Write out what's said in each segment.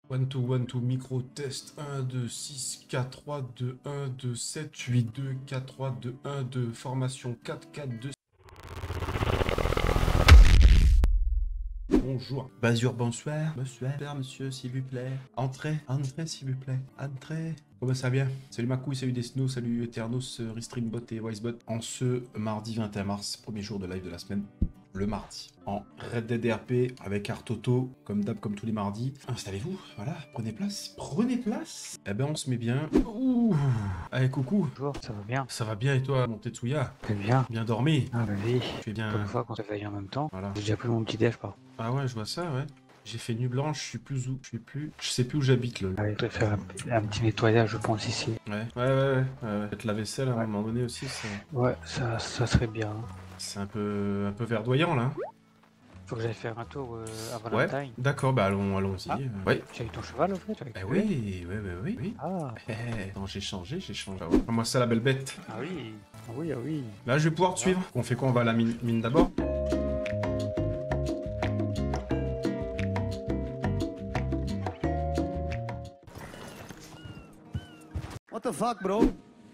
1, 2, micro, test, 1, 2, 6, 4, 3, 2, 1, 2, 7, 8, 2, 4, 3, 2, 1, 2, formation 4, 4, 2. Bonjour. Bazur, bonsoir. Bonsoir, monsieur, s'il vous plaît. Entrez, s'il vous plaît. Entrez. Comment ça va bien? Salut ma couille, salut Desno, salut Eternos, Restreambot et Wisebot. En ce mardi 21 mars, premier jour de live de la semaine. Le mardi, en Red Dead RP avec Artoto, comme d'hab, comme tous les mardis. Installez-vous, voilà, prenez place. Prenez place. Eh ben, on se met bien. Ouh. Allez, coucou. Bonjour, ça va bien? Ça va bien et toi, mon Tetsuya? Très bien. Bien dormi? Ah bah oui. Tu es bien... Comme une fois qu'on se réveille en même temps. Voilà. J'ai déjà pris mon petit déj, par contre. Ah ouais, je vois ça, ouais. J'ai fait nuit blanche, je suis plus où? Je sais plus où j'habite, là. Allez, je vais faire un petit nettoyage, je pense, ici. Ouais. Peut-être la vaisselle à un moment donné aussi, Ouais, ça serait bien. c'est un peu verdoyant, là. Faut que j'aille faire un tour à Ouais, Valentine. d'accord, bah allons-y. Ah. Ouais. Tu as eu ton cheval, au fait? Bah oui. Ah. Non, j'ai changé. Ah ouais. Moi, ça, la belle bête. Ah oui. Ah oui, ah oui. Là, je vais pouvoir te suivre. On fait quoi? On va à la mine d'abord. What the fuck, bro?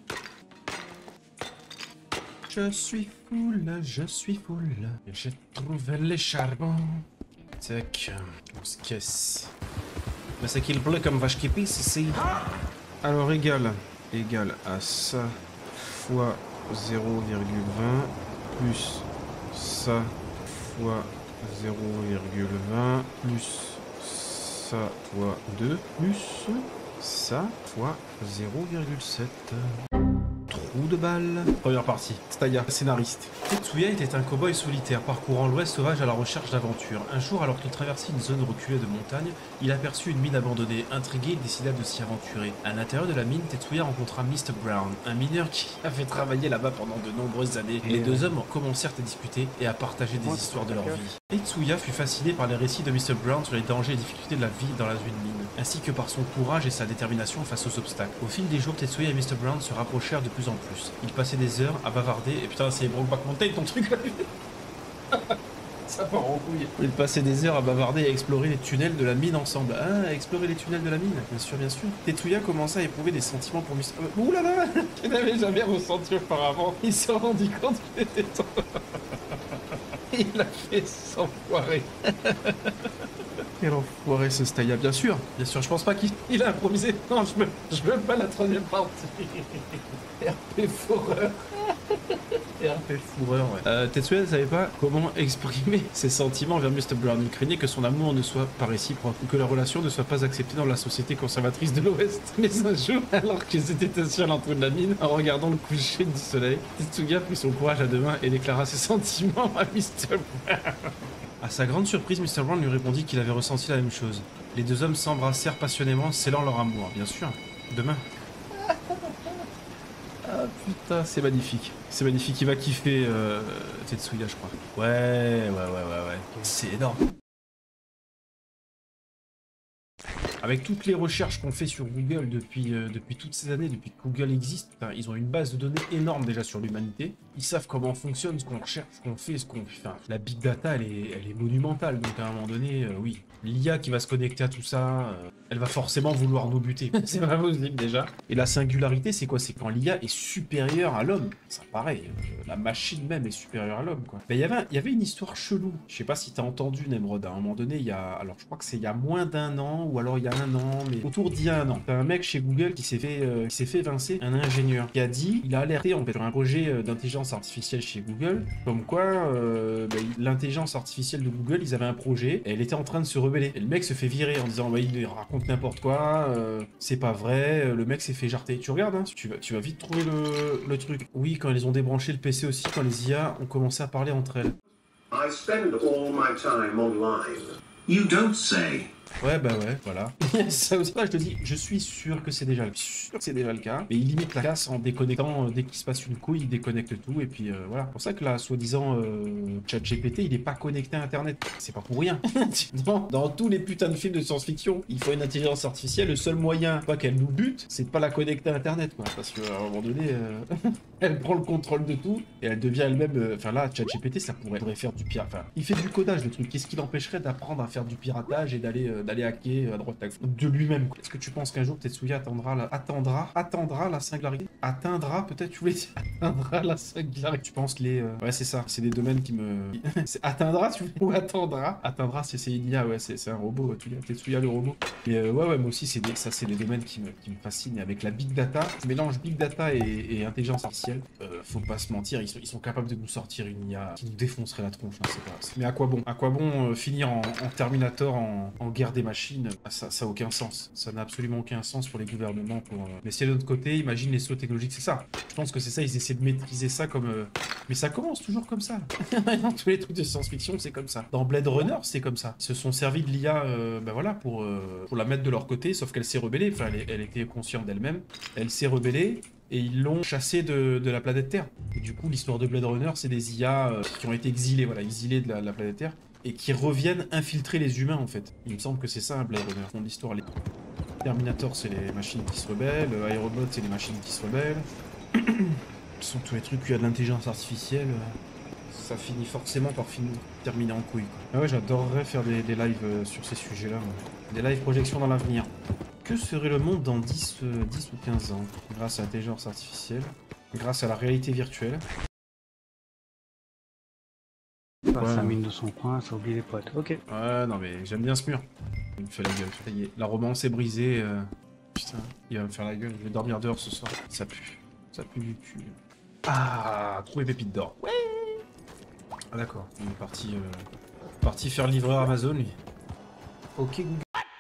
Je suis full. J'ai trouvé les charbons. Tac, on se casse. Mais c'est qu'il pleut comme vache qui pisse ici. Alors, égal à ça fois 0,20 plus ça fois 0,20 plus ça fois 2 plus ça fois 0,7. Trou de balle. Première partie. Staya, scénariste. Tetsuya était un cow-boy solitaire parcourant l'ouest sauvage à la recherche d'aventure. Un jour, alors qu'il traversait une zone reculée de montagne, il aperçut une mine abandonnée. Intrigué, il décida de s'y aventurer. À l'intérieur de la mine, Tetsuya rencontra Mr. Brown, un mineur qui avait travaillé là-bas pendant de nombreuses années. Les deux hommes commencèrent à discuter et à partager des histoires de leur vie. Tetsuya fut fasciné par les récits de Mr. Brown sur les dangers et difficultés de la vie dans une mine, ainsi que par son courage et sa détermination face aux obstacles. Au fil des jours, Tetsuya et Mr. Brown se rapprochèrent de plus en plus. Ils passaient des heures à bavarder, et putain, c'est Brokeback Mountain ton truc là. Ça part en couille. Ils passaient des heures à bavarder et à explorer les tunnels de la mine ensemble. Ah, explorer les tunnels de la mine, bien sûr. Tetsuya commença à éprouver des sentiments pour Mr. Ouh là là, qu'il n'avait jamais ressenti auparavant. Il s'est rendu compte qu'il était Il a fait s'enfoirer. Quel enfoiré ce Staya, bien sûr, je pense pas qu'il a improvisé. Non, je veux pas la troisième partie. RP Fourreur. RP Fourreur, ouais. Tetsuya ne savait pas comment exprimer ses sentiments envers Mr. Brown. Il craignait que son amour ne soit pas réciproque ou que la relation ne soit pas acceptée dans la société conservatrice de l'Ouest. Mais un jour, alors qu'ils étaient assis à l'entrée de la mine, en regardant le coucher du soleil, Tetsuya prit son courage à deux mains et déclara ses sentiments à Mr. Brown. À sa grande surprise, Mr. Brown lui répondit qu'il avait ressenti la même chose. Les deux hommes s'embrassèrent passionnément, scellant leur amour. Bien sûr, demain. Ah putain, c'est magnifique. C'est magnifique, il va kiffer Tetsuya, je crois. Ouais. C'est énorme. Avec toutes les recherches qu'on fait sur Google depuis toutes ces années, depuis que Google existe, ils ont une base de données énorme déjà sur l'humanité. Ils savent comment fonctionne, ce qu'on recherche, ce qu'on fait, Enfin, la big data, elle est monumentale. Donc à un moment donné, oui, l'IA qui va se connecter à tout ça, elle va forcément vouloir nous buter. C'est pas possible déjà. Et la singularité, c'est quoi? C'est quand l'IA est supérieure à l'homme. Ça pareil, la machine même est supérieure à l'homme, quoi. Mais il y avait une histoire chelou. Je sais pas si t'as entendu, Nemrod, à un moment donné, alors je crois que c'est il y a moins d'un an, ou alors il y a un an, mais autour d'il y a un an. T'as un mec chez Google qui s'est fait évincer, un ingénieur, qui a dit, il a alerté en fait sur un projet d'intelligence artificielle chez Google, comme quoi l'intelligence artificielle de Google, ils avaient un projet, et elle était en train de se rebeller. Et le mec se fait virer en disant, il raconte n'importe quoi, c'est pas vrai, le mec s'est fait jarter. Tu regardes, hein, tu vas vite trouver le truc. Oui, quand ils ont débranché le PC aussi, quand les IA ont commencé à parler entre elles. I spend all my time online. You don't say. Ouais, voilà. Ça aussi, je te dis, je suis sûr que c'est déjà le cas. Mais il limite la casse en déconnectant, dès qu'il se passe une couille, il déconnecte tout, et puis voilà. C'est pour ça que là, soi-disant, ChatGPT, il est pas connecté à Internet. C'est pas pour rien. Dans tous les putains de films de science-fiction, il faut une intelligence artificielle. Le seul moyen, pas qu'elle nous bute, c'est de pas la connecter à Internet, quoi. Parce qu'à un moment donné, elle prend le contrôle de tout, et elle devient elle-même... Enfin là, ChatGPT, ça pourrait faire du piratage. Enfin, il fait du codage, le truc. Qu'est-ce qui l'empêcherait d'apprendre à faire du piratage et d'aller d'aller hacker à droite à gauche de lui-même. Est-ce que tu penses qu'un jour Tetsuya attendra la singularité? Atteindra, peut-être, tu voulais dire, atteindra la singularité. Tu penses que les... Ouais, c'est ça, c'est des domaines qui me... atteindra, tu voulais, ou attendra? Atteindra, c'est une IA, ouais, c'est un robot, Tetsuya le robot. Mais ouais, moi aussi, c'est des domaines qui me fascinent. Et avec la big data, je mélange big data et intelligence artificielle. Faut pas se mentir, ils sont capables de nous sortir une IA qui nous défoncerait la tronche, hein, c'est pas... Mais à quoi bon? À quoi bon finir en Terminator, en guerre des machines? Ça a aucun sens. Ça n'a absolument aucun sens pour les gouvernements. Mais si de l'autre côté, imagine les sauts technologiques, c'est ça. Je pense que c'est ça, ils essaient de maîtriser ça comme... Mais ça commence toujours comme ça. Dans tous les trucs de science-fiction, c'est comme ça. Dans Blade Runner, c'est comme ça. Ils se sont servis de l'IA ben voilà, pour la mettre de leur côté, sauf qu'elle s'est rebellée. Enfin, elle était consciente d'elle-même. Elle s'est rebellée. Et ils l'ont chassé de la planète Terre. Et du coup, l'histoire de Blade Runner, c'est des IA qui ont été exilés, voilà, exilés de la planète Terre, et qui reviennent infiltrer les humains, en fait. Il me semble que c'est ça, un Blade Runner. Fond de l'histoire. Terminator, c'est les machines qui se rebellent. Aerobot, c'est les machines qui se rebellent. Ce sont tous les trucs où il y a de l'intelligence artificielle. Ça finit forcément par terminer en couille, quoi. Ah ouais, j'adorerais faire des lives sur ces sujets-là. Des live projections dans l'avenir. Que serait le monde dans 10 ou 15 ans grâce à l'intelligence artificielle, grâce à la réalité virtuelle? Ça mine de son coin, ça oublie les potes. Ok. Ouais, non mais j'aime bien ce mur. Il me fait la gueule. Ça y est, la romance est brisée. Putain, il va me faire la gueule. Je vais dormir dehors ce soir. Ça pue. Ça pue du cul. Ah, trouver pépite d'or. Ouais. Ah d'accord, il est parti faire livreur Amazon lui. Ok Google.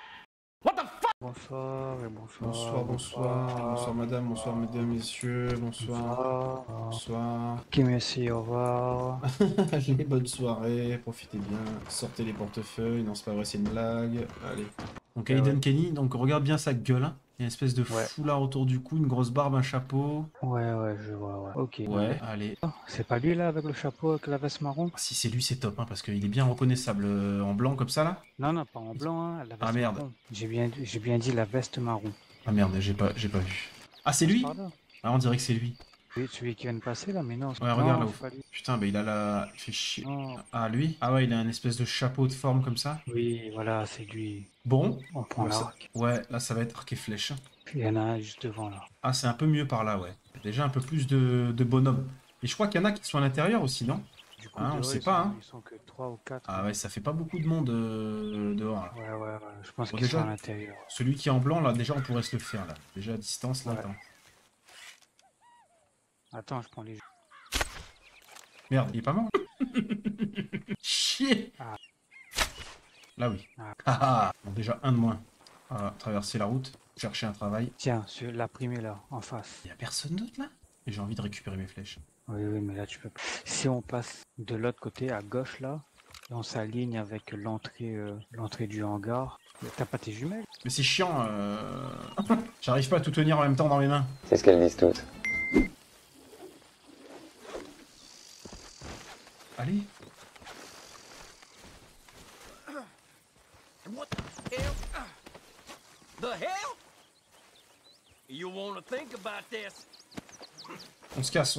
Bonsoir et bonsoir. Bonsoir madame, bonsoir mesdames, messieurs, bonsoir. Bonsoir. Ok merci, au revoir. Allez, bonne soirée, profitez bien. Sortez les portefeuilles, non c'est pas vrai, c'est une blague. Allez. Donc Aiden Kenny, donc regarde bien sa gueule. Hein. Il y a une espèce de foulard autour du cou, une grosse barbe, un chapeau. Ouais, je vois, ouais. Ok. Ouais, allez. C'est pas lui là avec le chapeau, avec la veste marron? Ah, si c'est lui, c'est top, hein, parce qu'il est bien reconnaissable en blanc comme ça là. Non, pas en blanc, hein, la veste merde. marron. J'ai bien dit la veste marron. Ah merde, j'ai pas vu. Ah, c'est lui? Ah, on dirait que c'est lui. Oui, celui qui vient de passer là, mais non. Ouais, regarde là. Putain, bah il a la... Il fait chier. Non. Ah, lui? Ah ouais, il a un espèce de chapeau de forme comme ça. Oui, voilà, c'est lui. Bon. On prend l'arc. Ouais, là ça va être arc et flèche. Il y en a un juste devant là. Ah, c'est un peu mieux par là, ouais. Déjà un peu plus de bonhomme. Et je crois qu'il y en a qui sont à l'intérieur aussi, non? Du coup, on sait pas, hein. Ils sont que 3 ou 4. Ah ouais, ça fait pas beaucoup de monde dehors, là. Ouais. Je pense Bon, qu'ils déjà, sont à l'intérieur. Celui qui est en blanc, là, déjà on pourrait se le faire, là. Déjà à distance, là, Ouais. attends. Attends, je prends les... Merde, il est pas mort. Chier. Ah. Là, oui. Ah. Bon, déjà un de moins. Traverser la route, chercher un travail. Tiens, la primée là, en face. Il y a personne d'autre, là? Et j'ai envie de récupérer mes flèches. Oui, mais là tu peux pas. Si on passe de l'autre côté, à gauche là, et on s'aligne avec l'entrée du hangar, t'as pas tes jumelles? Mais c'est chiant, J'arrive pas à tout tenir en même temps dans mes mains. C'est ce qu'elles disent toutes. Allez. What the hell? The hell? You wanna think about this? On se casse.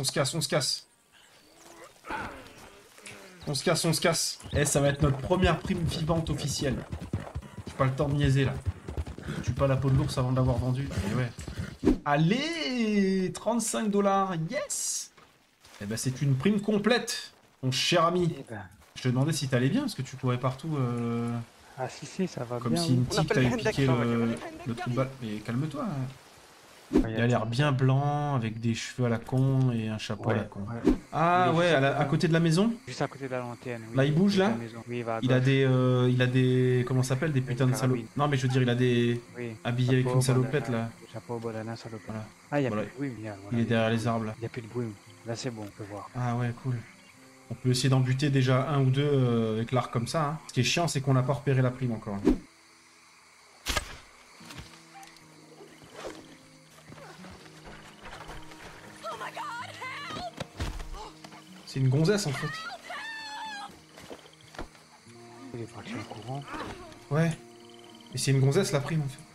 On se casse. Eh, ça va être notre première prime vivante officielle. J'ai pas le temps de niaiser, là. Je tue pas la peau de l'ours avant de l'avoir vendu. Et ouais. Allez, 35 $, yes. Eh ben, c'est une prime complète, mon cher ami. Je te demandais si t'allais bien, parce que tu courais partout... Ah si, ça va comme bien. si une tique t'avait piqué le trou de balle. Mais calme-toi. Hein. Il a l'air bien blanc, avec des cheveux à la con et un chapeau à la con. Ouais. Ah ouais, à côté de la maison? Juste à côté de la lanterne. Oui. Là, il bouge, là? Oui, il va à Il a gauche. des... Comment ça s'appelle? Des putains de salopettes. Non, mais je veux dire, il a des... Oui. Habillé avec une salopette, là. Chapeau, banana, salopette. Voilà. Ah, il y a Voilà. plus de bruit, bien. Il est derrière les arbres, là. Il n'y a plus de bruit. Là, c'est bon, on peut voir. Ah ouais, cool. On peut essayer d'en buter déjà un ou deux avec l'arc comme ça. Hein. Ce qui est chiant, c'est qu'on n'a pas repéré la prime encore. C'est une gonzesse en fait. Il est parti en courant. Ouais. Et c'est une gonzesse la prime en fait.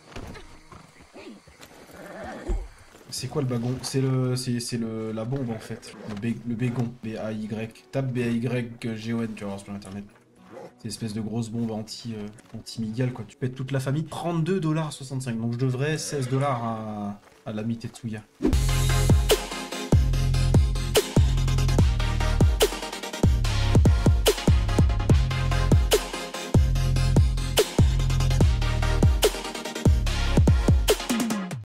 C'est quoi le bagon? C'est la bombe en fait. Le bégon. B-A-Y. Tape B-A-Y-G-O-N, tu vas voir sur internet. Ces espèces de grosses bombes anti-migales, quoi. Tu pètes toute la famille. 32,65 $. Donc je devrais 16 $ à la Mitetsuya.